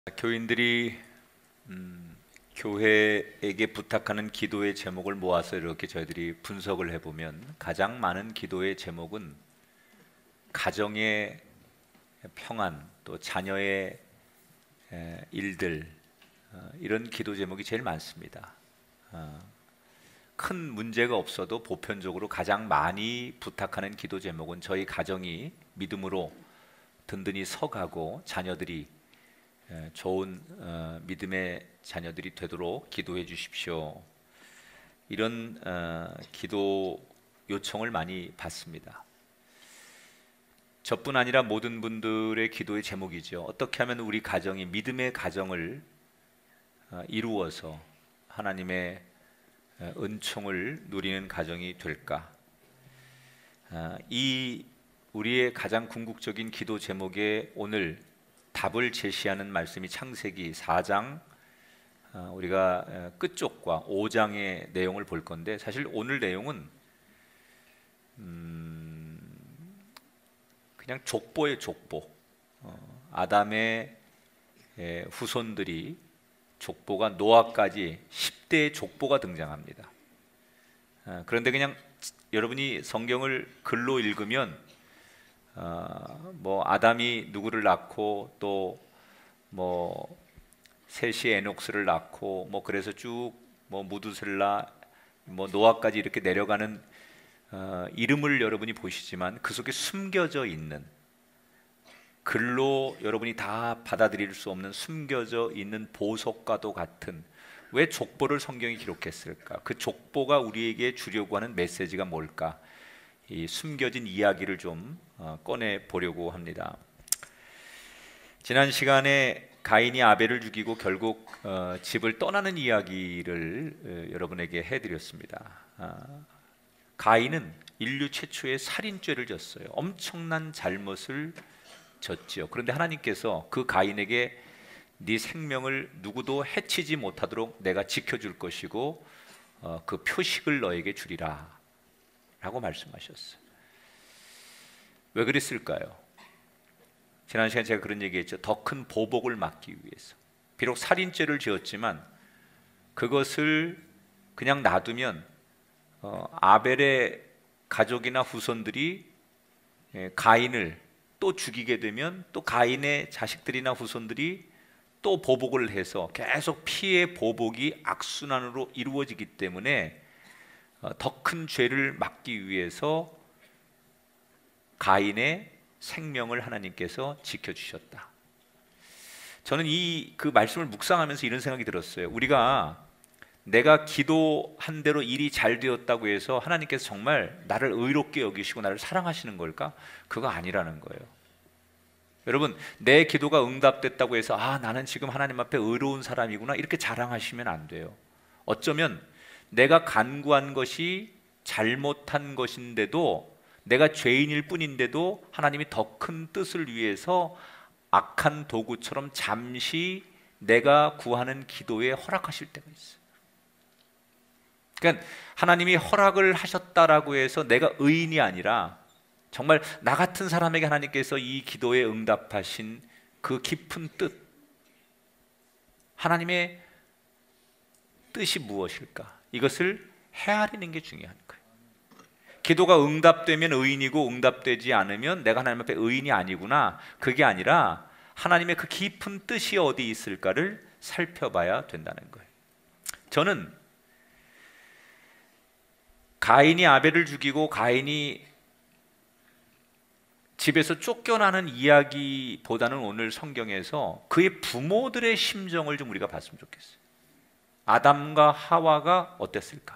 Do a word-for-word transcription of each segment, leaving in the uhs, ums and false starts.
교인들이 음, 교회에게 부탁하는 기도의 제목을 모아서 이렇게 저희들이 분석을 해보면 가장 많은 기도의 제목은 가정의 평안, 또 자녀의 에, 일들, 어, 이런 기도 제목이 제일 많습니다. 어, 큰 문제가 없어도 보편적으로 가장 많이 부탁하는 기도 제목은 저희 가정이 믿음으로 든든히 서가고 자녀들이 예, 좋은 어, 믿음의 자녀들이 되도록 기도해 주십시오. 이런 어, 기도 요청을 많이 받습니다. 저뿐 아니라 모든 분들의 기도의 제목이죠. 어떻게 하면 우리 가정이 믿음의 가정을 어, 이루어서 하나님의 어, 은총을 누리는 가정이 될까? 어, 이 우리의 가장 궁극적인 기도 제목에 오늘 답을 제시하는 말씀이 창세기 사 장, 어, 우리가 끝쪽과 오 장의 내용을 볼 건데, 사실 오늘 내용은 음, 그냥 족보의 족보. 어, 아담의 예, 후손들이 족보가 노아까지 십 대의 족보가 등장합니다. 어, 그런데 그냥 여러분이 성경을 글로 읽으면 어, 뭐 아담이 누구를 낳고 또 뭐 셋이 에녹스를 낳고 뭐 그래서 쭉 뭐 무두셀라 뭐 노아까지 이렇게 내려가는 어, 이름을 여러분이 보시지만 그 속에 숨겨져 있는, 글로 여러분이 다 받아들일 수 없는 숨겨져 있는 보석과도 같은, 왜 족보를 성경이 기록했을까? 그 족보가 우리에게 주려고 하는 메시지가 뭘까? 이 숨겨진 이야기를 좀 어, 꺼내 보려고 합니다. 지난 시간에 가인이 아벨을 죽이고 결국 어, 집을 떠나는 이야기를 어, 여러분에게 해드렸습니다. 아, 가인은 인류 최초의 살인죄를 졌어요. 엄청난 잘못을 졌지요. 그런데 하나님께서 그 가인에게 네 생명을 누구도 해치지 못하도록 내가 지켜줄 것이고 어, 그 표식을 너에게 주리라 라고 말씀하셨어요. 왜 그랬을까요? 지난 시간에 제가 그런 얘기했죠. 더 큰 보복을 막기 위해서. 비록 살인죄를 지었지만 그것을 그냥 놔두면 어, 아벨의 가족이나 후손들이 예, 가인을 또 죽이게 되면 또 가인의 자식들이나 후손들이 또 보복을 해서 계속 피해 보복이 악순환으로 이루어지기 때문에 어, 더 큰 죄를 막기 위해서 가인의 생명을 하나님께서 지켜주셨다. 저는 이 그 말씀을 묵상하면서 이런 생각이 들었어요. 우리가 내가 기도한 대로 일이 잘 되었다고 해서 하나님께서 정말 나를 의롭게 여기시고 나를 사랑하시는 걸까? 그거 아니라는 거예요. 여러분, 내 기도가 응답됐다고 해서 아, 나는 지금 하나님 앞에 의로운 사람이구나 이렇게 자랑하시면 안 돼요. 어쩌면 내가 간구한 것이 잘못한 것인데도, 내가 죄인일 뿐인데도 하나님이 더 큰 뜻을 위해서 악한 도구처럼 잠시 내가 구하는 기도에 허락하실 때가 있어요. 그러니까 하나님이 허락을 하셨다라고 해서 내가 의인이 아니라 정말 나 같은 사람에게 하나님께서 이 기도에 응답하신 그 깊은 뜻, 하나님의 뜻이 무엇일까? 이것을 헤아리는 게 중요한 거예요. 기도가 응답되면 의인이고 응답되지 않으면 내가 하나님 앞에 의인이 아니구나, 그게 아니라 하나님의 그 깊은 뜻이 어디 있을까를 살펴봐야 된다는 거예요. 저는 가인이 아벨을 죽이고 가인이 집에서 쫓겨나는 이야기보다는 오늘 성경에서 그의 부모들의 심정을 좀 우리가 봤으면 좋겠어요. 아담과 하와가 어땠을까?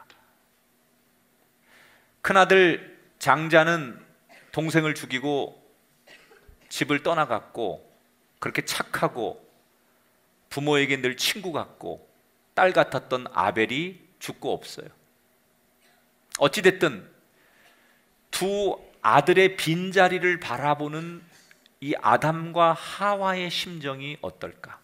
큰아들 장자는 동생을 죽이고 집을 떠나갔고, 그렇게 착하고 부모에게 늘 친구 같고 딸 같았던 아벨이 죽고 없어요. 어찌됐든 두 아들의 빈자리를 바라보는 이 아담과 하와의 심정이 어떨까?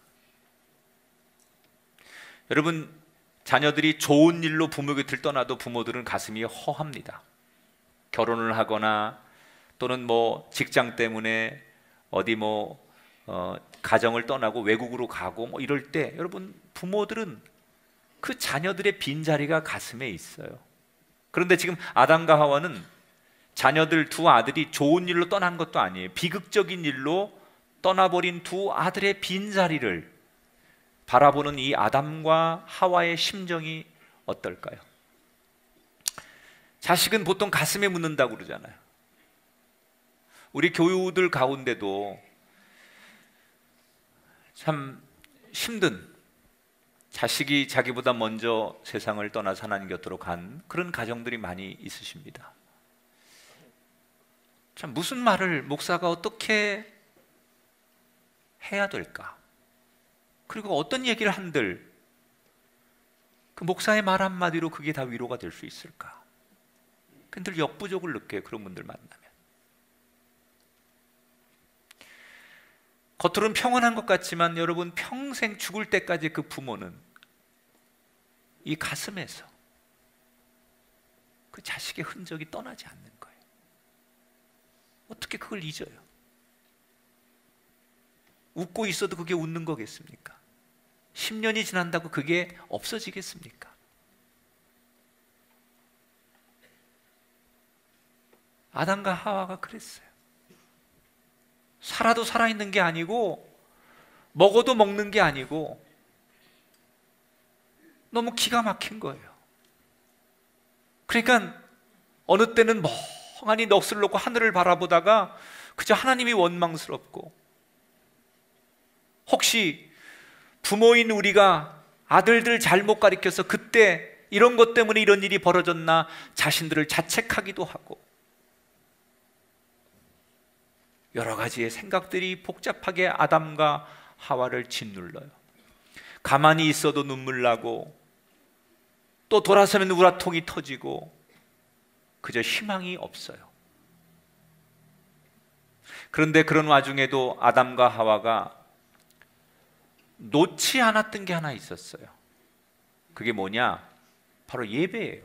여러분, 자녀들이 좋은 일로 부모 곁을 떠나도 부모들은 가슴이 허합니다. 결혼을 하거나 또는 뭐 직장 때문에 어디 뭐 어, 가정을 떠나고 외국으로 가고 뭐 이럴 때 여러분, 부모들은 그 자녀들의 빈자리가 가슴에 있어요. 그런데 지금 아담과 하와는 자녀들 두 아들이 좋은 일로 떠난 것도 아니에요. 비극적인 일로 떠나버린 두 아들의 빈자리를 바라보는 이 아담과 하와의 심정이 어떨까요? 자식은 보통 가슴에 묻는다고 그러잖아요. 우리 교우들 가운데도 참 힘든, 자식이 자기보다 먼저 세상을 떠나서 하나님 곁으로 간 그런 가정들이 많이 있으십니다. 참 무슨 말을 목사가 어떻게 해야 될까? 그리고 어떤 얘기를 한들 그 목사의 말 한마디로 그게 다 위로가 될 수 있을까? 늘 역부족을 느껴요, 그런 분들 만나면. 겉으로는 평온한 것 같지만 여러분, 평생 죽을 때까지 그 부모는 이 가슴에서 그 자식의 흔적이 떠나지 않는 거예요. 어떻게 그걸 잊어요? 웃고 있어도 그게 웃는 거겠습니까? 십 년이 지난다고 그게 없어지겠습니까? 아담과 하와가 그랬어요. 살아도 살아있는 게 아니고 먹어도 먹는 게 아니고 너무 기가 막힌 거예요. 그러니까 어느 때는 멍하니 넋을 놓고 하늘을 바라보다가 그저 하나님이 원망스럽고, 혹시 부모인 우리가 아들들 잘못 가르쳐서 그때 이런 것 때문에 이런 일이 벌어졌나 자신들을 자책하기도 하고, 여러 가지의 생각들이 복잡하게 아담과 하와를 짓눌러요. 가만히 있어도 눈물 나고 또 돌아서면 우라통이 터지고 그저 희망이 없어요. 그런데 그런 와중에도 아담과 하와가 놓지 않았던 게 하나 있었어요. 그게 뭐냐? 바로 예배예요.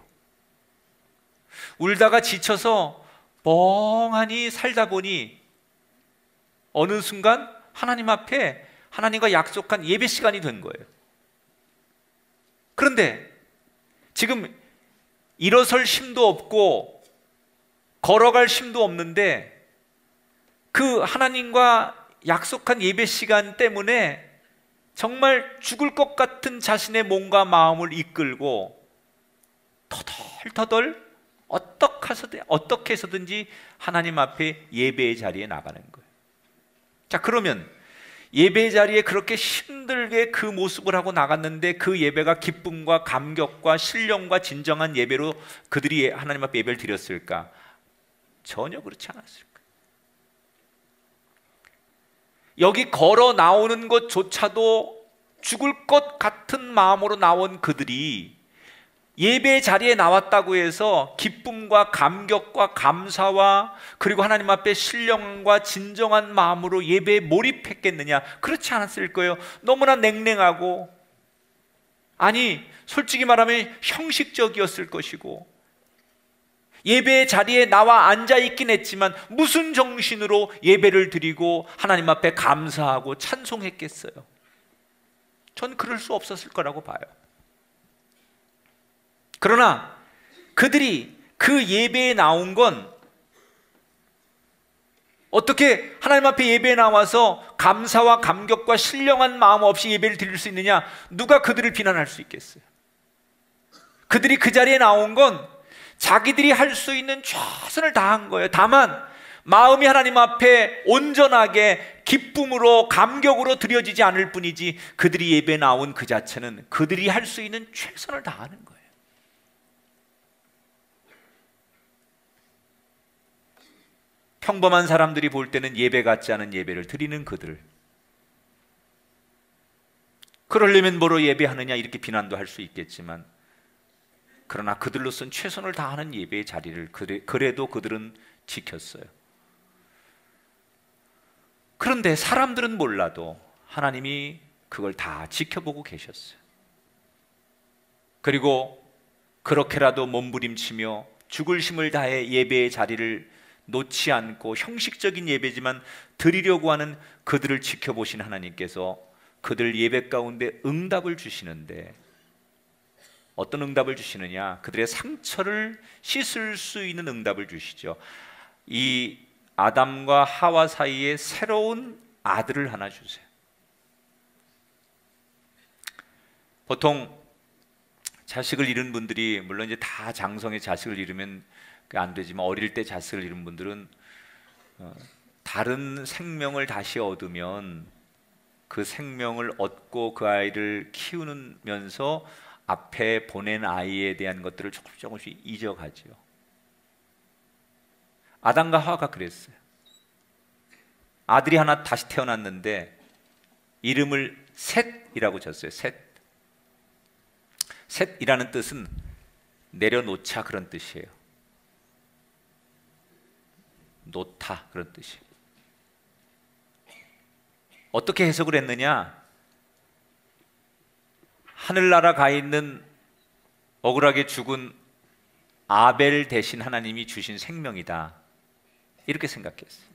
울다가 지쳐서 멍하니 살다 보니 어느 순간 하나님 앞에 하나님과 약속한 예배 시간이 된 거예요. 그런데 지금 일어설 힘도 없고 걸어갈 힘도 없는데 그 하나님과 약속한 예배 시간 때문에 정말 죽을 것 같은 자신의 몸과 마음을 이끌고 터덜터덜 어떻게 해서든지 하나님 앞에 예배의 자리에 나가는 거예요. 자, 그러면 예배 자리에 그렇게 힘들게 그 모습을 하고 나갔는데 그 예배가 기쁨과 감격과 신령과 진정한 예배로 그들이 하나님 앞에 예배를 드렸을까? 전혀 그렇지 않았을 거예요. 여기 걸어 나오는 것조차도 죽을 것 같은 마음으로 나온 그들이 예배 자리에 나왔다고 해서 기쁨과 감격과 감사와 그리고 하나님 앞에 신령과 진정한 마음으로 예배에 몰입했겠느냐? 그렇지 않았을 거예요. 너무나 냉랭하고, 아니 솔직히 말하면 형식적이었을 것이고, 예배 자리에 나와 앉아있긴 했지만 무슨 정신으로 예배를 드리고 하나님 앞에 감사하고 찬송했겠어요? 전 그럴 수 없었을 거라고 봐요. 그러나 그들이 그 예배에 나온 건 어떻게 하나님 앞에 예배에 나와서 감사와 감격과 신령한 마음 없이 예배를 드릴 수 있느냐? 누가 그들을 비난할 수 있겠어요? 그들이 그 자리에 나온 건 자기들이 할 수 있는 최선을 다한 거예요. 다만 마음이 하나님 앞에 온전하게 기쁨으로 감격으로 드려지지 않을 뿐이지 그들이 예배에 나온 그 자체는 그들이 할 수 있는 최선을 다하는 거예요. 평범한 사람들이 볼 때는 예배 같지 않은 예배를 드리는 그들, 그러려면 뭐로 예배하느냐 이렇게 비난도 할 수 있겠지만, 그러나 그들로서는 최선을 다하는 예배의 자리를 그래, 그래도 그들은 지켰어요. 그런데 사람들은 몰라도 하나님이 그걸 다 지켜보고 계셨어요. 그리고 그렇게라도 몸부림치며 죽을 힘을 다해 예배의 자리를 놓지 않고 형식적인 예배지만 드리려고 하는 그들을 지켜보신 하나님께서 그들 예배 가운데 응답을 주시는데, 어떤 응답을 주시느냐? 그들의 상처를 씻을 수 있는 응답을 주시죠. 이 아담과 하와 사이에 새로운 아들을 하나 주세요. 보통 자식을 잃은 분들이, 물론 이제 다 장성의 자식을 잃으면 안 되지만 어릴 때 자식을 잃은 분들은 어, 다른 생명을 다시 얻으면 그 생명을 얻고 그 아이를 키우면서 앞에 보낸 아이에 대한 것들을 조금씩 조금씩 잊어가죠. 아담과 하와가 그랬어요. 아들이 하나 다시 태어났는데 이름을 셋이라고 졌어요. 셋. 셋이라는 뜻은 내려놓자 그런 뜻이에요. 놓다 그런 뜻이에요. 어떻게 해석을 했느냐? 하늘나라 가 있는 억울하게 죽은 아벨 대신 하나님이 주신 생명이다, 이렇게 생각했어요.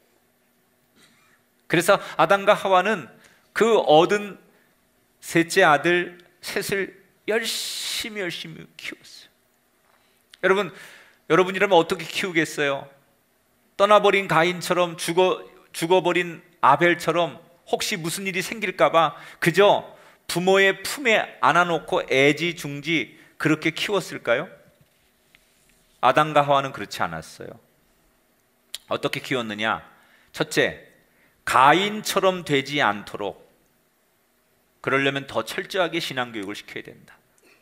그래서 아담과 하와는 그 얻은 셋째 아들 셋을 열심히 열심히 키웠어요. 여러분, 여러분이라면 어떻게 키우겠어요? 떠나버린 가인처럼, 죽어, 죽어버린 아벨처럼 혹시 무슨 일이 생길까봐 그저 부모의 품에 안아놓고 애지중지 그렇게 키웠을까요? 아담과 하와는 그렇지 않았어요. 어떻게 키웠느냐? 첫째, 가인처럼 되지 않도록, 그러려면 더 철저하게 신앙교육을 시켜야 된다.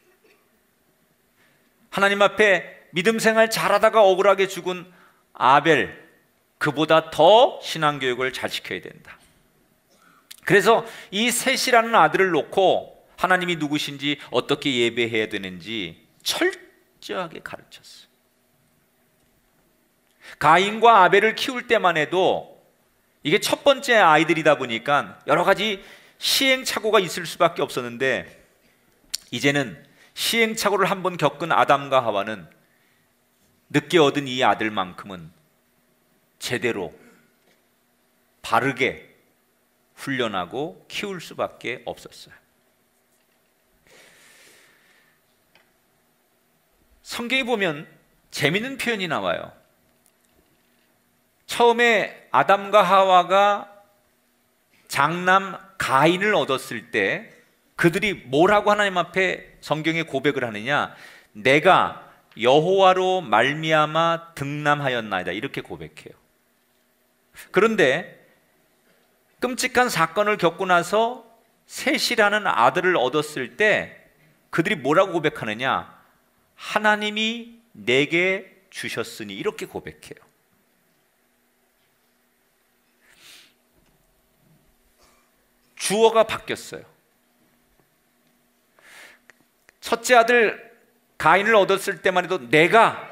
하나님 앞에 믿음 생활 잘하다가 억울하게 죽은 아벨, 그보다 더 신앙교육을 잘 시켜야 된다. 그래서 이 셋이라는 아들을 놓고 하나님이 누구신지, 어떻게 예배해야 되는지 철저하게 가르쳤어요. 가인과 아벨을 키울 때만 해도 이게 첫 번째 아이들이다 보니까 여러 가지 시행착오가 있을 수밖에 없었는데, 이제는 시행착오를 한번 겪은 아담과 하와는 늦게 얻은 이 아들만큼은 제대로 바르게 훈련하고 키울 수밖에 없었어요. 성경에 보면 재미있는 표현이 나와요. 처음에 아담과 하와가 장남 가인을 얻었을 때 그들이 뭐라고 하나님 앞에 성경에 고백을 하느냐? 내가 여호와로 말미암아 등남하였나이다, 이렇게 고백해요. 그런데 끔찍한 사건을 겪고 나서 셋이라는 아들을 얻었을 때 그들이 뭐라고 고백하느냐? 하나님이 내게 주셨으니, 이렇게 고백해요. 주어가 바뀌었어요. 첫째 아들 가인을 얻었을 때만 해도 내가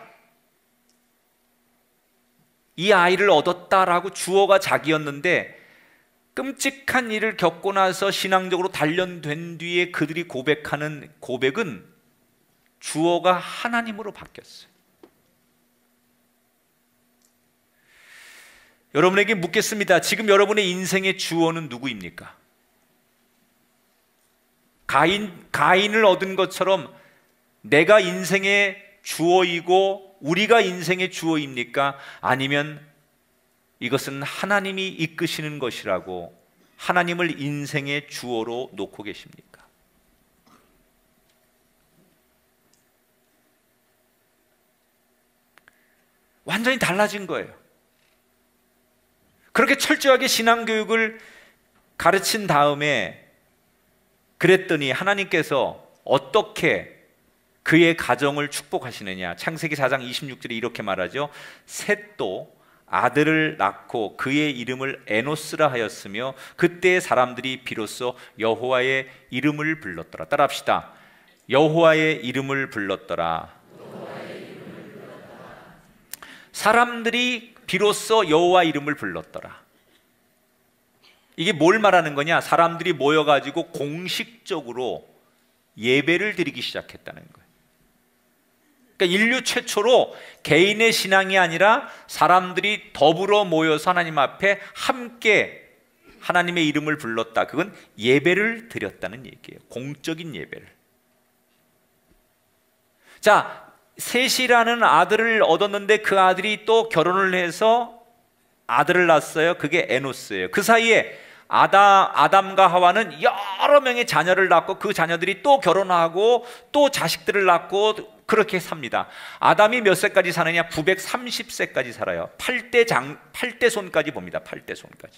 이 아이를 얻었다라고 주어가 자기였는데, 끔찍한 일을 겪고 나서 신앙적으로 단련된 뒤에 그들이 고백하는 고백은 주어가 하나님으로 바뀌었어요. 여러분에게 묻겠습니다. 지금 여러분의 인생의 주어는 누구입니까? 가인, 가인을 얻은 것처럼 내가 인생의 주어이고 우리가 인생의 주어입니까? 아니면 이것은 하나님이 이끄시는 것이라고 하나님을 인생의 주어로 놓고 계십니까? 완전히 달라진 거예요. 그렇게 철저하게 신앙교육을 가르친 다음에 그랬더니 하나님께서 어떻게 그의 가정을 축복하시느냐? 창세기 사 장 이십육 절에 이렇게 말하죠. 셋도 아들을 낳고 그의 이름을 에노스라 하였으며 그때 사람들이 비로소 여호와의 이름을 불렀더라. 따라합시다. 여호와의 이름을 불렀더라. 사람들이 비로소 여호와 이름을 불렀더라. 이게 뭘 말하는 거냐? 사람들이 모여가지고 공식적으로 예배를 드리기 시작했다는 거예요. 그러니까 인류 최초로 개인의 신앙이 아니라 사람들이 더불어 모여서 하나님 앞에 함께 하나님의 이름을 불렀다. 그건 예배를 드렸다는 얘기예요. 공적인 예배를. 자, 셋이라는 아들을 얻었는데 그 아들이 또 결혼을 해서 아들을 낳았어요. 그게 에노스예요. 그 사이에 아담, 아담과 하와는 여러 명의 자녀를 낳고 그 자녀들이 또 결혼하고 또 자식들을 낳고 그렇게 삽니다. 아담이 몇 세까지 사느냐? 구백삼십 세까지 살아요. 팔 대 장, 팔 대 손까지 봅니다. 팔 대 손까지.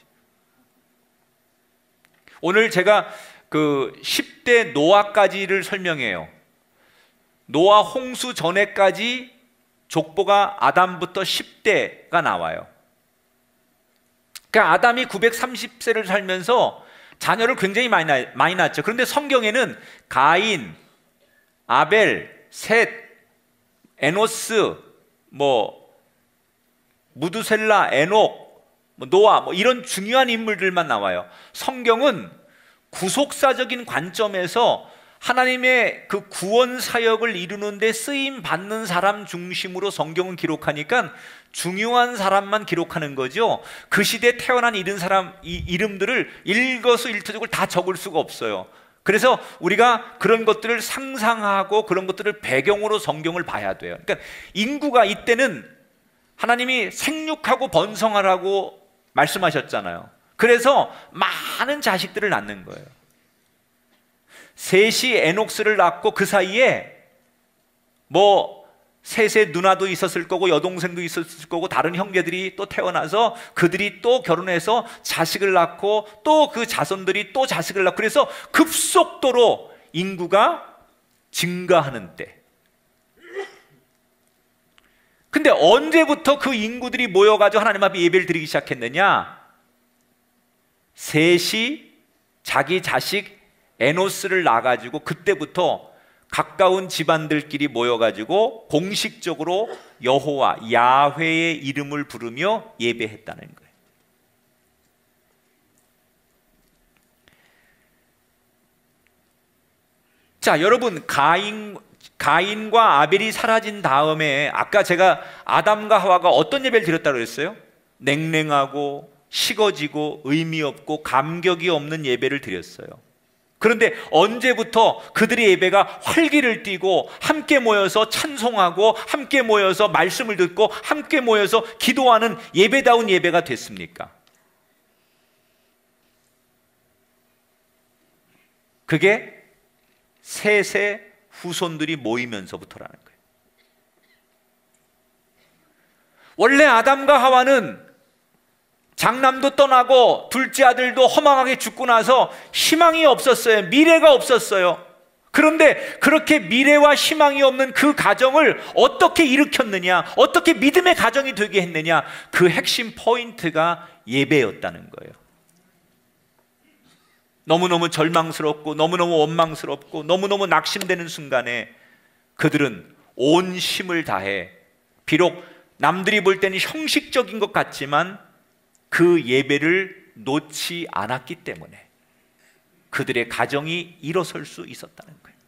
오늘 제가 그 십 대 노아까지를 설명해요. 노아 홍수 전에까지 족보가 아담부터 십 대가 나와요. 그러니까 아담이 구백삼십 세를 살면서 자녀를 굉장히 많이, 나, 많이 낳았죠. 그런데 성경에는 가인, 아벨, 셋, 에노스, 뭐 무두셀라, 에녹, 뭐 노아, 뭐 이런 중요한 인물들만 나와요. 성경은 구속사적인 관점에서 하나님의 그 구원 사역을 이루는데 쓰임 받는 사람 중심으로 성경은 기록하니까 중요한 사람만 기록하는 거죠. 그 시대에 태어난 이런 사람 이 이름들을 일거수일투족을 다 적을 수가 없어요. 그래서 우리가 그런 것들을 상상하고 그런 것들을 배경으로 성경을 봐야 돼요. 그러니까 인구가 이때는 하나님이 생육하고 번성하라고 말씀하셨잖아요. 그래서 많은 자식들을 낳는 거예요. 셋이 에녹스를 낳고 그 사이에 뭐 셋의 누나도 있었을 거고 여동생도 있었을 거고 다른 형제들이 또 태어나서 그들이 또 결혼해서 자식을 낳고 또 그 자손들이 또 자식을 낳고 그래서 급속도로 인구가 증가하는 때. 근데 언제부터 그 인구들이 모여가지고 하나님 앞에 예배를 드리기 시작했느냐? 셋이 자기 자식 에노스를 낳아가지고 그때부터 가까운 집안들끼리 모여가지고 공식적으로 여호와 야훼의 이름을 부르며 예배했다는 거예요. 자, 여러분, 가인, 가인과 아벨이 사라진 다음에 아까 제가 아담과 하와가 어떤 예배를 드렸다고 그랬어요? 냉랭하고 식어지고 의미 없고 감격이 없는 예배를 드렸어요. 그런데 언제부터 그들의 예배가 활기를 띠고 함께 모여서 찬송하고 함께 모여서 말씀을 듣고 함께 모여서 기도하는 예배다운 예배가 됐습니까? 그게 셋의 후손들이 모이면서부터라는 거예요. 원래 아담과 하와는 장남도 떠나고 둘째 아들도 허망하게 죽고 나서 희망이 없었어요. 미래가 없었어요. 그런데 그렇게 미래와 희망이 없는 그 가정을 어떻게 일으켰느냐, 어떻게 믿음의 가정이 되게 했느냐, 그 핵심 포인트가 예배였다는 거예요. 너무너무 절망스럽고 너무너무 원망스럽고 너무너무 낙심되는 순간에 그들은 온 힘을 다해, 비록 남들이 볼 때는 형식적인 것 같지만 그 예배를 놓지 않았기 때문에 그들의 가정이 일어설 수 있었다는 거예요.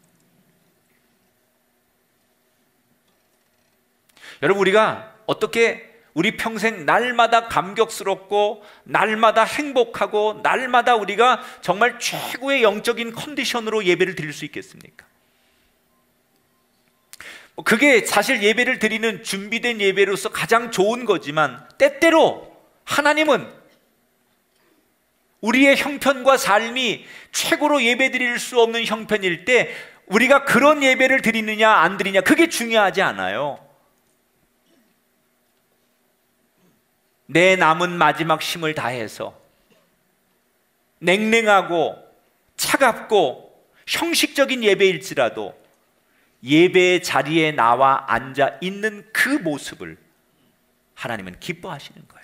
여러분, 우리가 어떻게 우리 평생 날마다 감격스럽고 날마다 행복하고 날마다 우리가 정말 최고의 영적인 컨디션으로 예배를 드릴 수 있겠습니까? 그게 사실 예배를 드리는 준비된 예배로서 가장 좋은 거지만 때때로 하나님은 우리의 형편과 삶이 최고로 예배 드릴 수 없는 형편일 때 우리가 그런 예배를 드리느냐 안 드리냐 그게 중요하지 않아요. 내 남은 마지막 힘을 다해서 냉랭하고 차갑고 형식적인 예배일지라도 예배의 자리에 나와 앉아 있는 그 모습을 하나님은 기뻐하시는 거예요.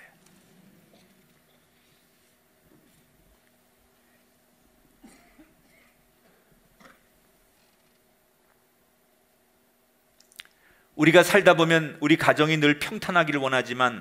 우리가 살다 보면 우리 가정이 늘 평탄하기를 원하지만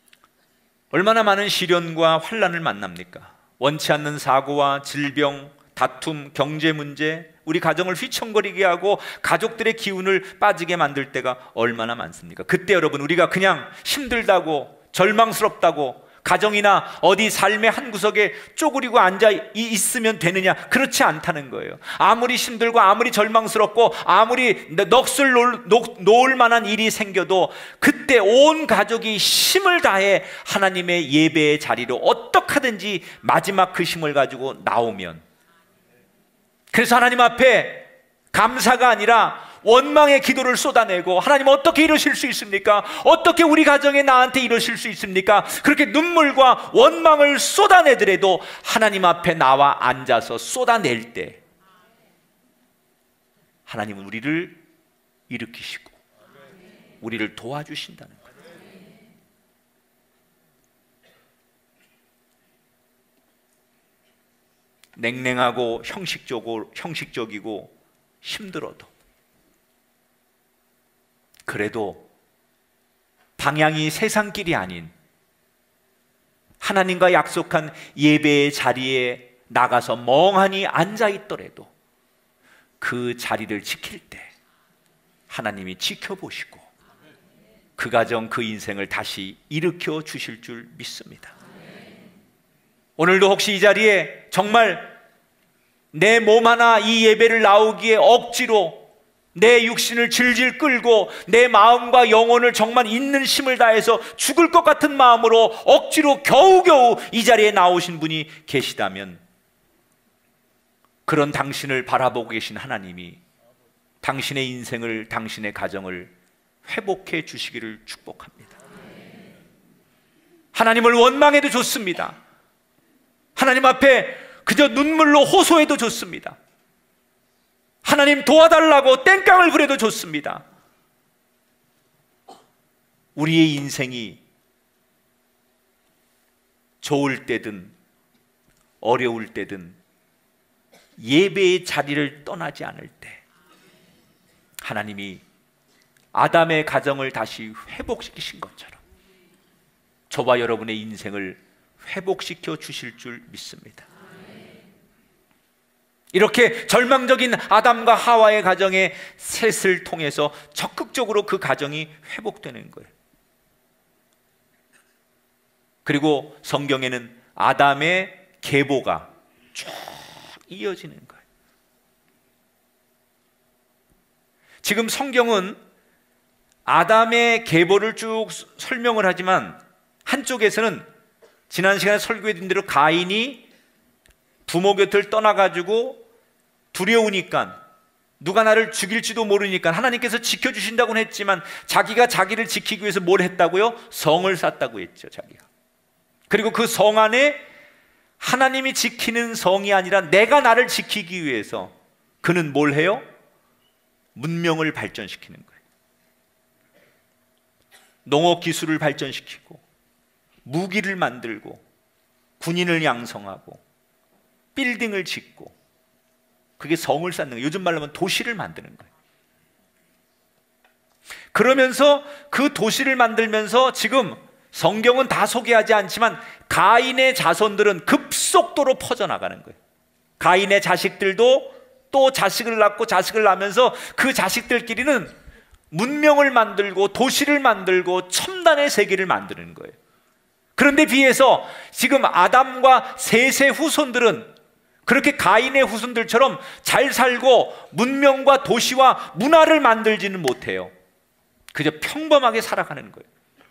얼마나 많은 시련과 환난을 만납니까? 원치 않는 사고와 질병, 다툼, 경제 문제, 우리 가정을 휘청거리게 하고 가족들의 기운을 빠지게 만들 때가 얼마나 많습니까? 그때 여러분, 우리가 그냥 힘들다고, 절망스럽다고, 가정이나 어디 삶의 한 구석에 쪼그리고 앉아 있으면 되느냐? 그렇지 않다는 거예요. 아무리 힘들고 아무리 절망스럽고 아무리 넋을 놓을, 놓을 만한 일이 생겨도 그때 온 가족이 힘을 다해 하나님의 예배의 자리로 어떻게 하든지 마지막 그 힘을 가지고 나오면, 그래서 하나님 앞에 감사가 아니라 원망의 기도를 쏟아내고, 하나님 어떻게 이러실 수 있습니까? 어떻게 우리 가정에 나한테 이러실 수 있습니까? 그렇게 눈물과 원망을 쏟아내더라도 하나님 앞에 나와 앉아서 쏟아낼 때 하나님은 우리를 일으키시고 우리를 도와주신다는 거예요. 냉랭하고 형식적으로, 형식적이고 힘들어도, 그래도 방향이 세상길이 아닌 하나님과 약속한 예배의 자리에 나가서 멍하니 앉아 있더라도 그 자리를 지킬 때 하나님이 지켜보시고 그 가정, 그 인생을 다시 일으켜 주실 줄 믿습니다. 오늘도 혹시 이 자리에 정말 내 몸 하나 이 예배를 나오기에 억지로 내 육신을 질질 끌고 내 마음과 영혼을 정말 있는 힘을 다해서 죽을 것 같은 마음으로 억지로 겨우겨우 이 자리에 나오신 분이 계시다면, 그런 당신을 바라보고 계신 하나님이 당신의 인생을, 당신의 가정을 회복해 주시기를 축복합니다. 하나님을 원망해도 좋습니다. 하나님 앞에 그저 눈물로 호소해도 좋습니다. 하나님 도와달라고 땡깡을 부려도 좋습니다. 우리의 인생이 좋을 때든 어려울 때든 예배의 자리를 떠나지 않을 때 하나님이 아담의 가정을 다시 회복시키신 것처럼 저와 여러분의 인생을 회복시켜 주실 줄 믿습니다. 이렇게 절망적인 아담과 하와의 가정의 셋을 통해서 적극적으로 그 가정이 회복되는 거예요. 그리고 성경에는 아담의 계보가 쭉 이어지는 거예요. 지금 성경은 아담의 계보를 쭉 설명을 하지만 한쪽에서는 지난 시간에 설교해드린 대로 가인이 부모 곁을 떠나가지고 두려우니까, 누가 나를 죽일지도 모르니까 하나님께서 지켜주신다고는 했지만 자기가 자기를 지키기 위해서 뭘 했다고요? 성을 쌓았다고 했죠, 자기가. 그리고 그 성 안에 하나님이 지키는 성이 아니라 내가 나를 지키기 위해서 그는 뭘 해요? 문명을 발전시키는 거예요. 농업 기술을 발전시키고 무기를 만들고 군인을 양성하고 빌딩을 짓고, 그게 성을 쌓는 거예요. 요즘 말로 하면 도시를 만드는 거예요. 그러면서 그 도시를 만들면서 지금 성경은 다 소개하지 않지만 가인의 자손들은 급속도로 퍼져나가는 거예요. 가인의 자식들도 또 자식을 낳고 자식을 낳으면서 그 자식들끼리는 문명을 만들고 도시를 만들고 첨단의 세계를 만드는 거예요. 그런데 비해서 지금 아담과 셋의 후손들은 그렇게 가인의 후손들처럼 잘 살고 문명과 도시와 문화를 만들지는 못해요. 그저 평범하게 살아가는 거예요.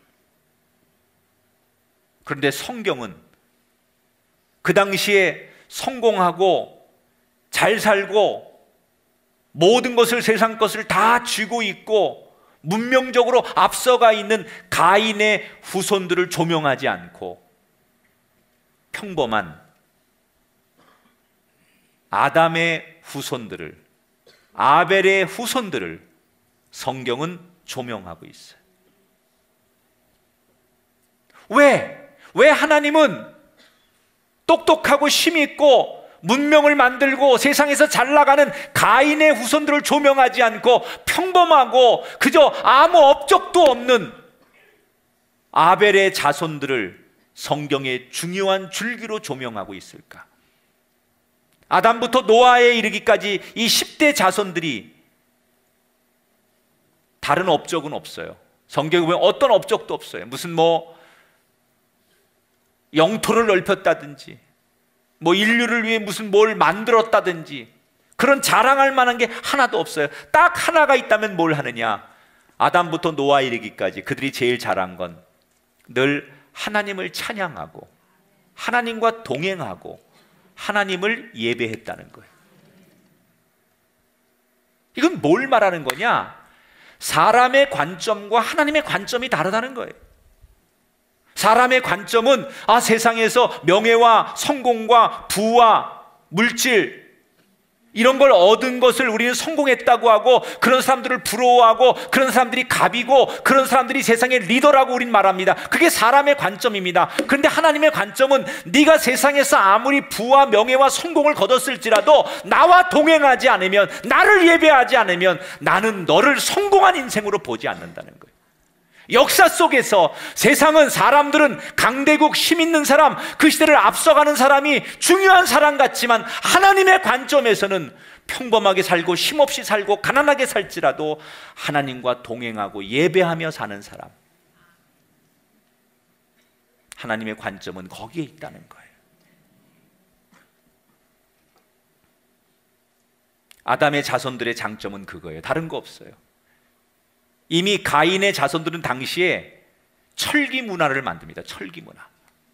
그런데 성경은 그 당시에 성공하고 잘 살고 모든 것을, 세상 것을 다 쥐고 있고 문명적으로 앞서가 있는 가인의 후손들을 조명하지 않고 평범한 아담의 후손들을, 아벨의 후손들을 성경은 조명하고 있어요. 왜? 왜 하나님은 똑똑하고 힘있고 문명을 만들고 세상에서 잘 나가는 가인의 후손들을 조명하지 않고 평범하고 그저 아무 업적도 없는 아벨의 자손들을 성경의 중요한 줄기로 조명하고 있을까? 아담부터 노아에 이르기까지 이 십 대 자손들이 다른 업적은 없어요. 성경에 보면 어떤 업적도 없어요. 무슨 뭐 영토를 넓혔다든지 뭐 인류를 위해 무슨 뭘 만들었다든지 그런 자랑할 만한 게 하나도 없어요. 딱 하나가 있다면 뭘 하느냐? 아담부터 노아에 이르기까지 그들이 제일 잘한 건 늘 하나님을 찬양하고 하나님과 동행하고 하나님을 예배했다는 거예요. 이건 뭘 말하는 거냐? 사람의 관점과 하나님의 관점이 다르다는 거예요. 사람의 관점은 아, 세상에서 명예와 성공과 부와 물질 이런 걸 얻은 것을 우리는 성공했다고 하고 그런 사람들을 부러워하고 그런 사람들이 갑이고 그런 사람들이 세상의 리더라고 우린 말합니다. 그게 사람의 관점입니다. 그런데 하나님의 관점은 네가 세상에서 아무리 부와 명예와 성공을 거뒀을지라도 나와 동행하지 않으면, 나를 예배하지 않으면 나는 너를 성공한 인생으로 보지 않는다는 거예요. 역사 속에서 세상은, 사람들은 강대국, 힘 있는 사람, 그 시대를 앞서가는 사람이 중요한 사람 같지만 하나님의 관점에서는 평범하게 살고 힘없이 살고 가난하게 살지라도 하나님과 동행하고 예배하며 사는 사람, 하나님의 관점은 거기에 있다는 거예요. 아담의 자손들의 장점은 그거예요. 다른 거 없어요. 이미 가인의 자손들은 당시에 철기 문화를 만듭니다. 철기 문화.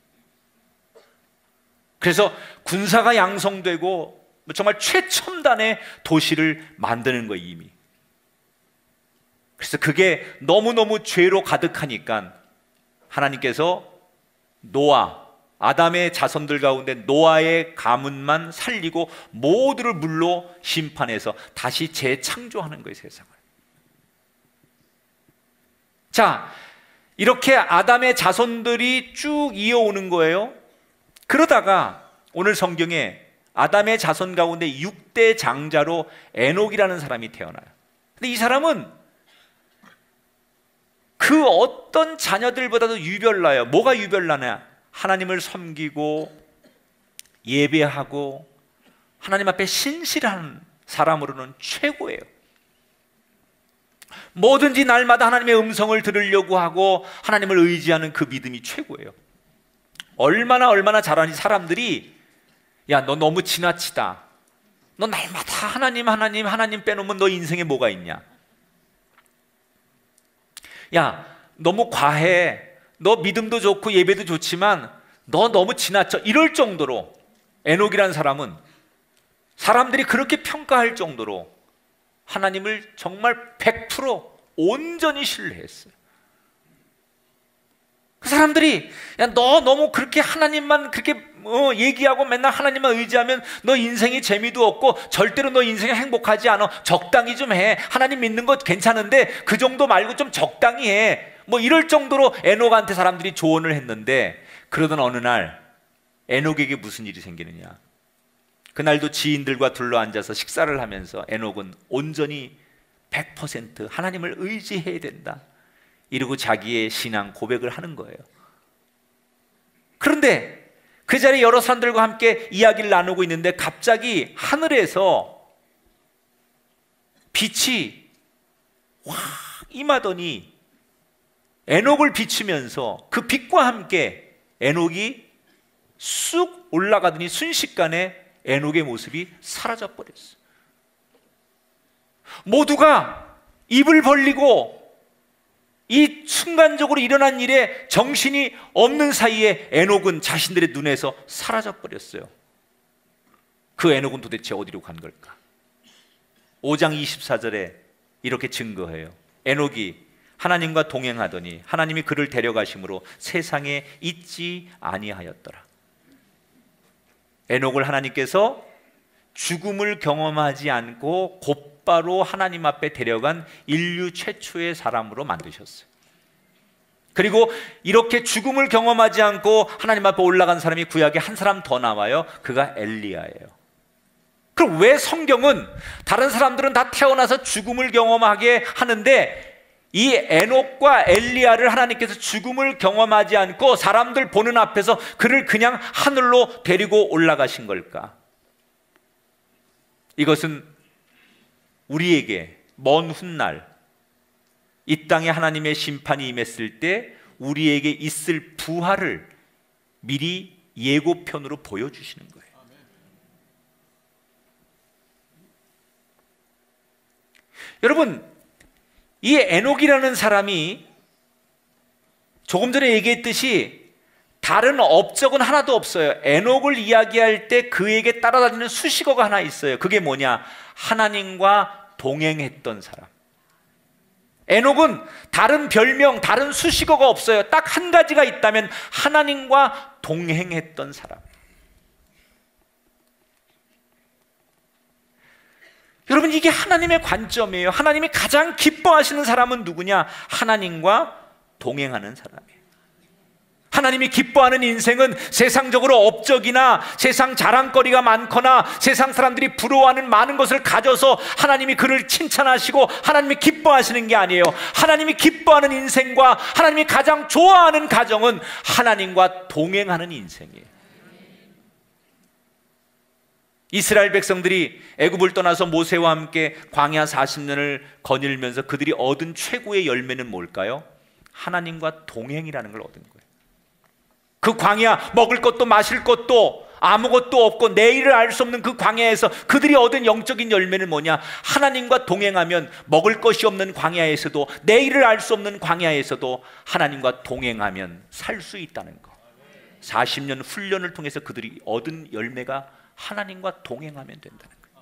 그래서 군사가 양성되고 정말 최첨단의 도시를 만드는 거예요, 이미. 그래서 그게 너무너무 죄로 가득하니까 하나님께서 노아, 아담의 자손들 가운데 노아의 가문만 살리고 모두를 물로 심판해서 다시 재창조하는 거예요, 세상을. 자, 이렇게 아담의 자손들이 쭉 이어오는 거예요. 그러다가 오늘 성경에 아담의 자손 가운데 육 대 장자로 에녹이라는 사람이 태어나요. 근데 이 사람은 그 어떤 자녀들보다도 유별나요. 뭐가 유별나냐? 하나님을 섬기고 예배하고 하나님 앞에 신실한 사람으로는 최고예요. 뭐든지 날마다 하나님의 음성을 들으려고 하고 하나님을 의지하는 그 믿음이 최고예요. 얼마나 얼마나 잘하니 사람들이 야, 너 너무 지나치다. 너 날마다 하나님 하나님 하나님 빼놓으면 너 인생에 뭐가 있냐? 야, 너무 과해. 너 믿음도 좋고 예배도 좋지만 너 너무 지나쳐. 이럴 정도로 에녹이라는 사람은 사람들이 그렇게 평가할 정도로 하나님을 정말 백 퍼센트 온전히 신뢰했어요. 그 사람들이 야, 너 너무 그렇게 하나님만 그렇게 어, 얘기하고 맨날 하나님만 의지하면 너 인생이 재미도 없고 절대로 너 인생이 행복하지 않아. 적당히 좀 해. 하나님 믿는 것 괜찮은데 그 정도 말고 좀 적당히 해. 뭐 이럴 정도로 에녹한테 사람들이 조언을 했는데, 그러던 어느 날 에녹에게 무슨 일이 생기느냐? 그날도 지인들과 둘러앉아서 식사를 하면서 에녹은 온전히 백 퍼센트 하나님을 의지해야 된다 이러고 자기의 신앙 고백을 하는 거예요. 그런데 그 자리에 여러 사람들과 함께 이야기를 나누고 있는데 갑자기 하늘에서 빛이 확 임하더니 에녹을 비추면서 그 빛과 함께 에녹이 쑥 올라가더니 순식간에 에녹의 모습이 사라져 버렸어요. 모두가 입을 벌리고 이 순간적으로 일어난 일에 정신이 없는 사이에 에녹은 자신들의 눈에서 사라져 버렸어요. 그 에녹은 도대체 어디로 간 걸까? 오 장 이십사 절에 이렇게 증거해요. 에녹이 하나님과 동행하더니 하나님이 그를 데려가심으로 세상에 있지 아니하였더라. 에녹을 하나님께서 죽음을 경험하지 않고 곧바로 하나님 앞에 데려간 인류 최초의 사람으로 만드셨어요. 그리고 이렇게 죽음을 경험하지 않고 하나님 앞에 올라간 사람이 구약에 한 사람 더 나와요. 그가 엘리야예요. 그럼 왜 성경은 다른 사람들은 다 태어나서 죽음을 경험하게 하는데 이 에녹과 엘리야를 하나님께서 죽음을 경험하지 않고 사람들 보는 앞에서 그를 그냥 하늘로 데리고 올라가신 걸까? 이것은 우리에게 먼 훗날 이 땅에 하나님의 심판이 임했을 때 우리에게 있을 부활을 미리 예고편으로 보여주시는 거예요. 여러분, 이 에녹이라는 사람이 조금 전에 얘기했듯이 다른 업적은 하나도 없어요. 에녹을 이야기할 때 그에게 따라다니는 수식어가 하나 있어요. 그게 뭐냐? 하나님과 동행했던 사람. 에녹은 다른 별명, 다른 수식어가 없어요. 딱 한 가지가 있다면 하나님과 동행했던 사람. 여러분, 이게 하나님의 관점이에요. 하나님이 가장 기뻐하시는 사람은 누구냐? 하나님과 동행하는 사람이에요. 하나님이 기뻐하는 인생은 세상적으로 업적이나 세상 자랑거리가 많거나 세상 사람들이 부러워하는 많은 것을 가져서 하나님이 그를 칭찬하시고 하나님이 기뻐하시는 게 아니에요. 하나님이 기뻐하는 인생과 하나님이 가장 좋아하는 가정은 하나님과 동행하는 인생이에요. 이스라엘 백성들이 애굽을 떠나서 모세와 함께 광야 사십 년을 거닐면서 그들이 얻은 최고의 열매는 뭘까요? 하나님과 동행이라는 걸 얻은 거예요. 그 광야, 먹을 것도 마실 것도 아무것도 없고 내일을 알 수 없는 그 광야에서 그들이 얻은 영적인 열매는 뭐냐? 하나님과 동행하면 먹을 것이 없는 광야에서도, 내일을 알 수 없는 광야에서도 하나님과 동행하면 살 수 있다는 거. 사십 년 훈련을 통해서 그들이 얻은 열매가 하나님과 동행하면 된다는 거예요.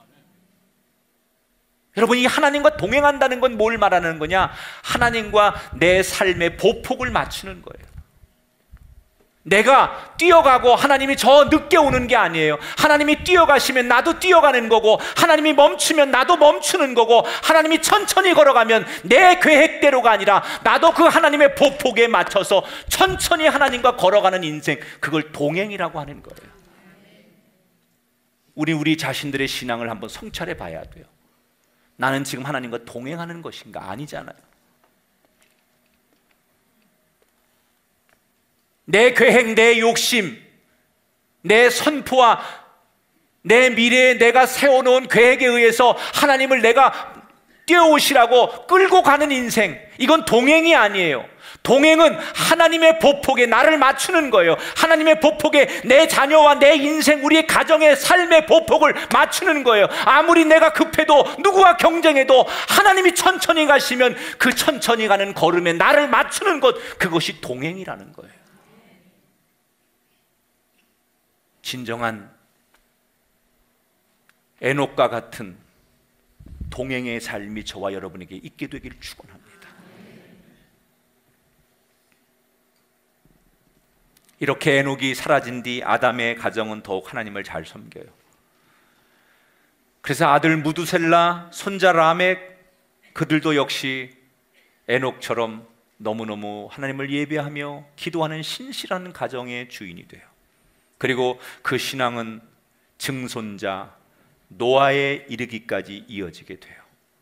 여러분, 이 하나님과 동행한다는 건 뭘 말하는 거냐? 하나님과 내 삶의 보폭을 맞추는 거예요. 내가 뛰어가고 하나님이 저 늦게 오는 게 아니에요. 하나님이 뛰어가시면 나도 뛰어가는 거고, 하나님이 멈추면 나도 멈추는 거고, 하나님이 천천히 걸어가면 내 계획대로가 아니라 나도 그 하나님의 보폭에 맞춰서 천천히 하나님과 걸어가는 인생, 그걸 동행이라고 하는 거예요. 우리 우리 자신들의 신앙을 한번 성찰해 봐야 돼요. 나는 지금 하나님과 동행하는 것인가? 아니잖아요. 내 계획, 내 욕심, 내 선포와 내 미래에 내가 세워놓은 계획에 의해서 하나님을 내가 뛰어오시라고 끌고 가는 인생, 이건 동행이 아니에요. 동행은 하나님의 보폭에 나를 맞추는 거예요. 하나님의 보폭에 내 자녀와 내 인생, 우리의 가정의 삶의 보폭을 맞추는 거예요. 아무리 내가 급해도, 누구와 경쟁해도 하나님이 천천히 가시면 그 천천히 가는 걸음에 나를 맞추는 것, 그것이 동행이라는 거예요. 진정한 에녹과 같은 동행의 삶이 저와 여러분에게 있게 되기를 축원합니다. 이렇게 에녹이 사라진 뒤 아담의 가정은 더욱 하나님을 잘 섬겨요. 그래서 아들 무두셀라, 손자 라멕, 그들도 역시 에녹처럼 너무너무 하나님을 예배하며 기도하는 신실한 가정의 주인이 돼요. 그리고 그 신앙은 증손자 노아에 이르기까지 이어지게 돼요.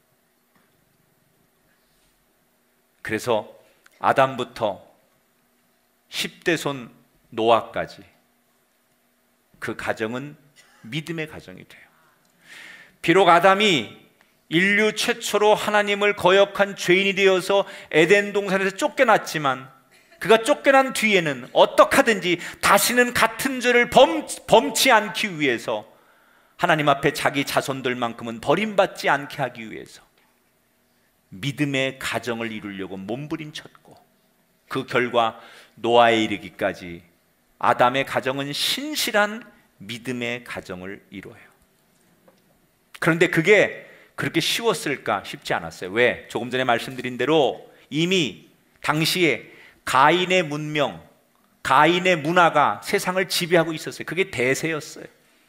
그래서 아담부터 십 대 손 노아까지 그 가정은 믿음의 가정이 돼요. 비록 아담이 인류 최초로 하나님을 거역한 죄인이 되어서 에덴 동산에서 쫓겨났지만, 그가 쫓겨난 뒤에는 어떻게 하든지 다시는 같은 죄를 범, 범치 않기 위해서, 하나님 앞에 자기 자손들만큼은 버림받지 않게 하기 위해서 믿음의 가정을 이루려고 몸부림쳤고, 그 결과 노아에 이르기까지 아담의 가정은 신실한 믿음의 가정을 이루어요. 그런데 그게 그렇게 쉬웠을까? 쉽지 않았어요. 왜? 조금 전에 말씀드린 대로 이미 당시에 가인의 문명, 가인의 문화가 세상을 지배하고 있었어요. 그게 대세였어요.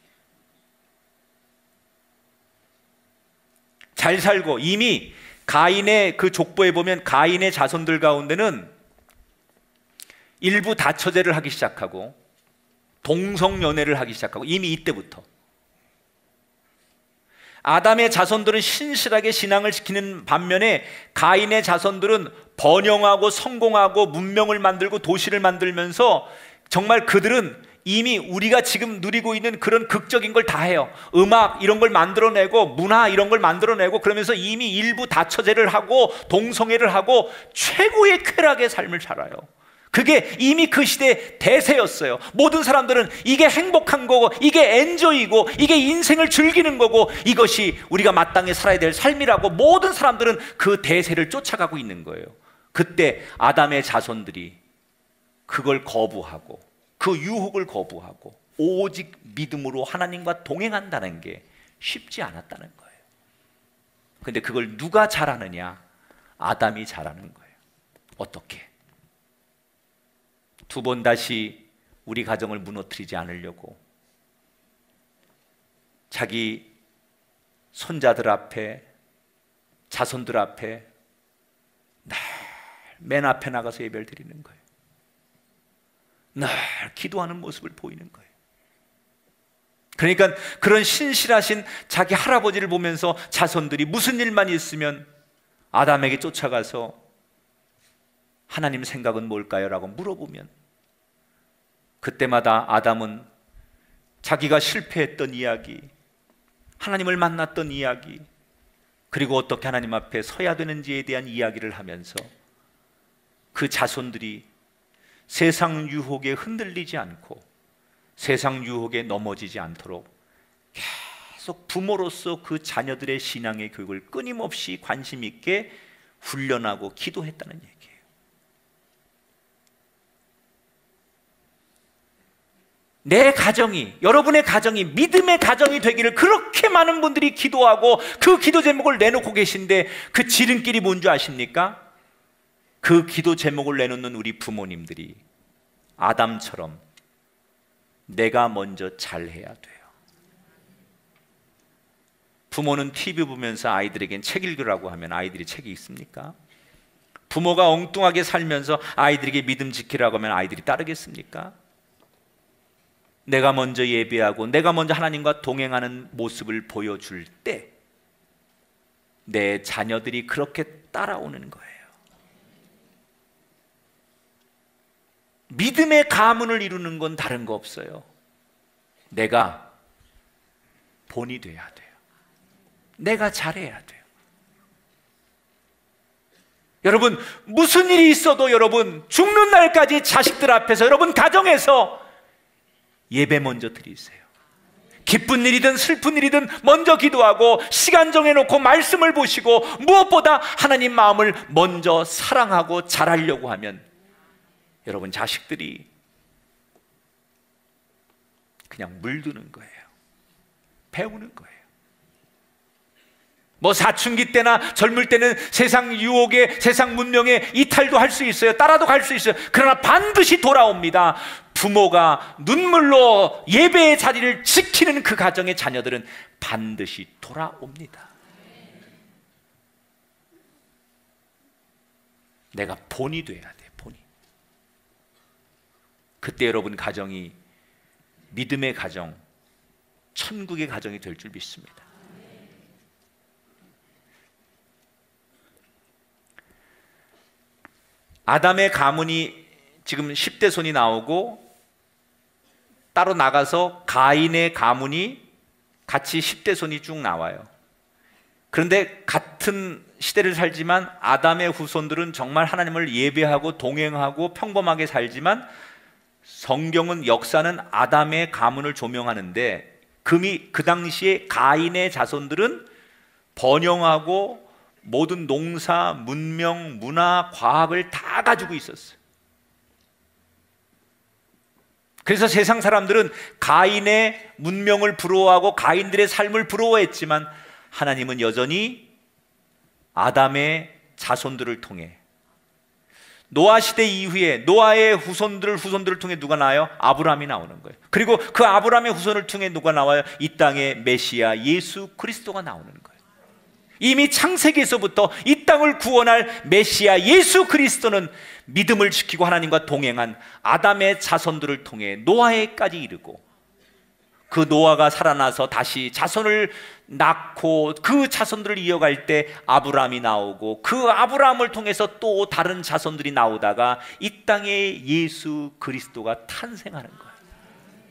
잘 살고, 이미 가인의 그 족보에 보면 가인의 자손들 가운데는 일부 다처제를 하기 시작하고 동성연애를 하기 시작하고, 이미 이때부터. 아담의 자손들은 신실하게 신앙을 지키는 반면에 가인의 자손들은 번영하고 성공하고 문명을 만들고 도시를 만들면서 정말 그들은 이미 우리가 지금 누리고 있는 그런 극적인 걸 다 해요. 음악 이런 걸 만들어내고 문화 이런 걸 만들어내고 그러면서 이미 일부 다처제를 하고 동성애를 하고 최고의 쾌락의 삶을 살아요. 그게 이미 그 시대의 대세였어요. 모든 사람들은 이게 행복한 거고 이게 엔조이고 이게 인생을 즐기는 거고 이것이 우리가 마땅히 살아야 될 삶이라고 모든 사람들은 그 대세를 쫓아가고 있는 거예요. 그때 아담의 자손들이 그걸 거부하고 그 유혹을 거부하고 오직 믿음으로 하나님과 동행한다는 게 쉽지 않았다는 거예요. 근데 그걸 누가 잘하느냐? 아담이 잘하는 거예요. 어떻게? 두 번 다시 우리 가정을 무너뜨리지 않으려고 자기 손자들 앞에, 자손들 앞에 늘 맨 앞에 나가서 예배를 드리는 거예요. 늘 기도하는 모습을 보이는 거예요. 그러니까 그런 신실하신 자기 할아버지를 보면서 자손들이 무슨 일만 있으면 아담에게 쫓아가서 하나님 생각은 뭘까요? 라고 물어보면 그때마다 아담은 자기가 실패했던 이야기, 하나님을 만났던 이야기, 그리고 어떻게 하나님 앞에 서야 되는지에 대한 이야기를 하면서 그 자손들이 세상 유혹에 흔들리지 않고 세상 유혹에 넘어지지 않도록 계속 부모로서 그 자녀들의 신앙의 교육을 끊임없이 관심 있게 훈련하고 기도했다는 얘기예요. 내 가정이, 여러분의 가정이 믿음의 가정이 되기를 그렇게 많은 분들이 기도하고 그 기도 제목을 내놓고 계신데 그 지름길이 뭔지 아십니까? 그 기도 제목을 내놓는 우리 부모님들이 아담처럼 내가 먼저 잘해야 돼요. 부모는 티비 보면서 아이들에겐 책 읽으라고 하면 아이들이 책이 읽습니까? 부모가 엉뚱하게 살면서 아이들에게 믿음 지키라고 하면 아이들이 따르겠습니까? 내가 먼저 예배하고 내가 먼저 하나님과 동행하는 모습을 보여줄 때 내 자녀들이 그렇게 따라오는 거예요. 믿음의 가문을 이루는 건 다른 거 없어요. 내가 본이 돼야 돼요. 내가 잘해야 돼요. 여러분, 무슨 일이 있어도 여러분 죽는 날까지 자식들 앞에서 여러분 가정에서 예배 먼저 드리세요. 기쁜 일이든 슬픈 일이든 먼저 기도하고 시간 정해놓고 말씀을 보시고 무엇보다 하나님 마음을 먼저 사랑하고 잘하려고 하면 여러분 자식들이 그냥 물드는 거예요. 배우는 거예요. 뭐 사춘기 때나 젊을 때는 세상 유혹에 세상 문명에 이탈도 할 수 있어요. 따라도 갈 수 있어요. 그러나 반드시 돌아옵니다. 부모가 눈물로 예배의 자리를 지키는 그 가정의 자녀들은 반드시 돌아옵니다. 내가 본이 돼야 돼. 본이. 그때 여러분 가정이 믿음의 가정, 천국의 가정이 될 줄 믿습니다. 아담의 가문이 지금 십 대 손이 나오고 따로 나가서 가인의 가문이 같이 십 대 손이 쭉 나와요. 그런데 같은 시대를 살지만 아담의 후손들은 정말 하나님을 예배하고 동행하고 평범하게 살지만 성경은 역사는 아담의 가문을 조명하는데 금이 그 당시에 가인의 자손들은 번영하고 모든 농사, 문명, 문화, 과학을 다 가지고 있었어요. 그래서 세상 사람들은 가인의 문명을 부러워하고 가인들의 삶을 부러워했지만 하나님은 여전히 아담의 자손들을 통해 노아 시대 이후에 노아의 후손들을 후손들을 통해 누가 나와요? 아브라함이 나오는 거예요. 그리고 그 아브라함의 후손을 통해 누가 나와요? 이 땅의 메시아 예수 그리스도가 나오는 거예요. 이미 창세기에서부터 이 땅을 구원할 메시아 예수 그리스도는 믿음을 지키고 하나님과 동행한 아담의 자손들을 통해 노아에까지 이르고 그 노아가 살아나서 다시 자손을 낳고 그 자손들을 이어갈 때 아브라함이 나오고 그 아브라함을 통해서 또 다른 자손들이 나오다가 이 땅에 예수 그리스도가 탄생하는 거예요.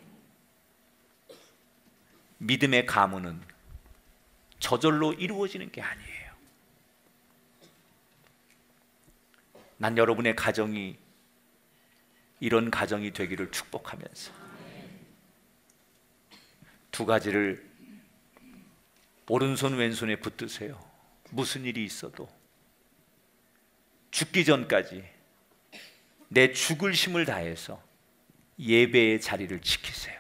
믿음의 가문은 저절로 이루어지는 게 아니에요. 난 여러분의 가정이 이런 가정이 되기를 축복하면서 두 가지를 오른손 왼손에 붙드세요. 무슨 일이 있어도 죽기 전까지 내 죽을 힘을 다해서 예배의 자리를 지키세요.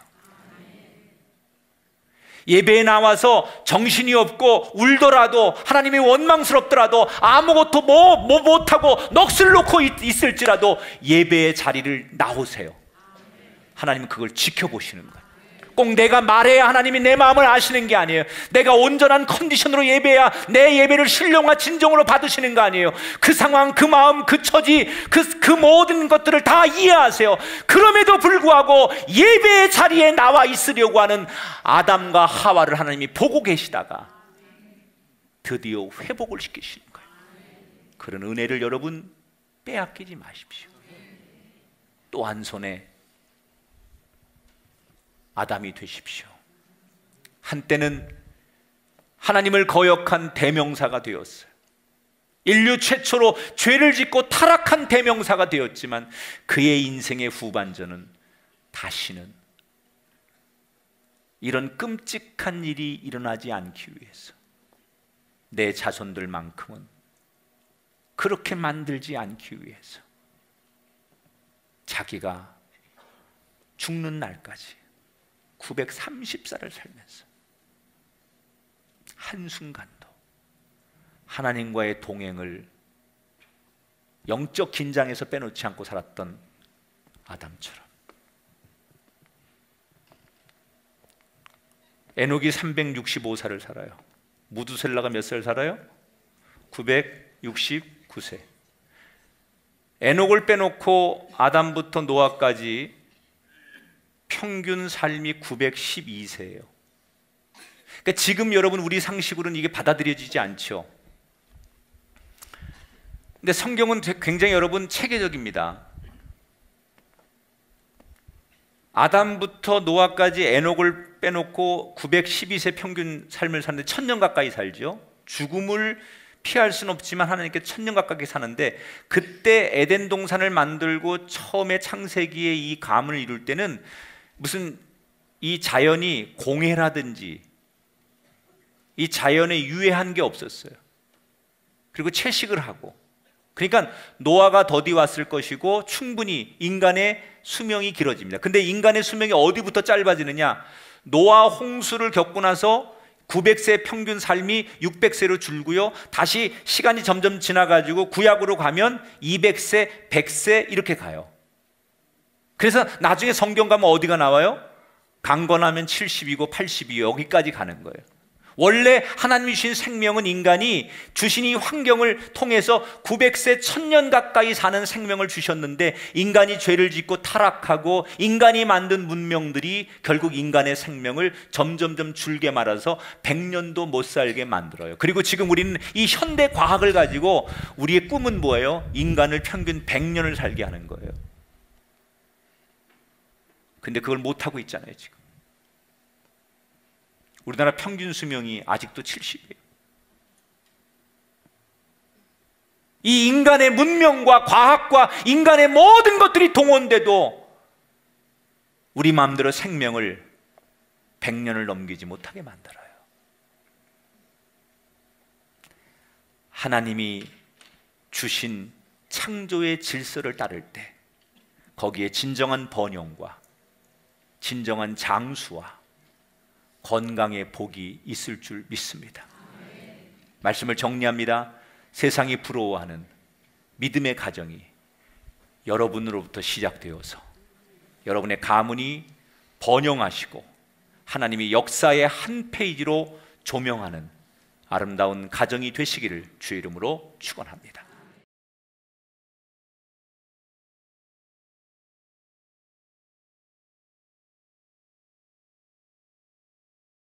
예배에 나와서 정신이 없고 울더라도, 하나님이 원망스럽더라도, 아무것도 뭐, 뭐 못하고 넋을 놓고 있, 있을지라도 예배의 자리를 나오세요. 하나님은 그걸 지켜보시는 거예요. 꼭 내가 말해야 하나님이 내 마음을 아시는 게 아니에요. 내가 온전한 컨디션으로 예배해야 내 예배를 신령과 진정으로 받으시는 거 아니에요. 그 상황, 그 마음, 그 처지, 그, 그 모든 것들을 다 이해하세요. 그럼에도 불구하고 예배의 자리에 나와 있으려고 하는 아담과 하와를 하나님이 보고 계시다가 드디어 회복을 시키시는 거예요. 그런 은혜를 여러분 빼앗기지 마십시오. 또 한 손에 아담이 되십시오. 한때는 하나님을 거역한 대명사가 되었어요. 인류 최초로 죄를 짓고 타락한 대명사가 되었지만 그의 인생의 후반전은 다시는 이런 끔찍한 일이 일어나지 않기 위해서 내 자손들만큼은 그렇게 만들지 않기 위해서 자기가 죽는 날까지 구백삼십 살을 살면서 한순간도 하나님과의 동행을 영적 긴장에서 빼놓지 않고 살았던 아담처럼. 에녹이 삼백육십오 살을 살아요. 무두셀라가 몇 살 살아요? 구백육십구 세. 에녹을 빼놓고 아담부터 노아까지 평균 삶이 구백십이 세예요. 그러니까 지금 여러분 우리 상식으로는 이게 받아들여지지 않죠. 근데 성경은 굉장히 여러분 체계적입니다. 아담부터 노아까지 에녹을 빼놓고 구백십이 세 평균 삶을 사는데 천 년 가까이 살죠. 죽음을 피할 수는 없지만 하나님께 천 년 가까이 사는데, 그때 에덴 동산을 만들고 처음에 창세기에 이 가문을 이룰 때는 무슨 이 자연이 공해라든지 이 자연에 유해한 게 없었어요. 그리고 채식을 하고, 그러니까 노아가 더디 왔을 것이고 충분히 인간의 수명이 길어집니다. 근데 인간의 수명이 어디부터 짧아지느냐? 노아 홍수를 겪고 나서 구백 세 평균 삶이 육백 세로 줄고요, 다시 시간이 점점 지나가지고 구약으로 가면 이백 세, 백 세 이렇게 가요. 그래서 나중에 성경 가면 어디가 나와요? 강건하면 칠십이고 팔십이 여기까지 가는 거예요. 원래 하나님이 주신 생명은 인간이 주신 이 환경을 통해서 구백 세, 천 년 가까이 사는 생명을 주셨는데, 인간이 죄를 짓고 타락하고 인간이 만든 문명들이 결국 인간의 생명을 점점점 줄게 말아서 백 년도 못 살게 만들어요. 그리고 지금 우리는 이 현대 과학을 가지고 우리의 꿈은 뭐예요? 인간을 평균 백 년을 살게 하는 거예요. 근데 그걸 못하고 있잖아요. 지금 우리나라 평균 수명이 아직도 칠십이에요. 이 인간의 문명과 과학과 인간의 모든 것들이 동원돼도 우리 마음대로 생명을 백 년을 넘기지 못하게 만들어요. 하나님이 주신 창조의 질서를 따를 때 거기에 진정한 번영과 진정한 장수와 건강의 복이 있을 줄 믿습니다. 말씀을 정리합니다. 세상이 부러워하는 믿음의 가정이 여러분으로부터 시작되어서 여러분의 가문이 번영하시고 하나님이 역사의 한 페이지로 조명하는 아름다운 가정이 되시기를 주의 이름으로 축원합니다.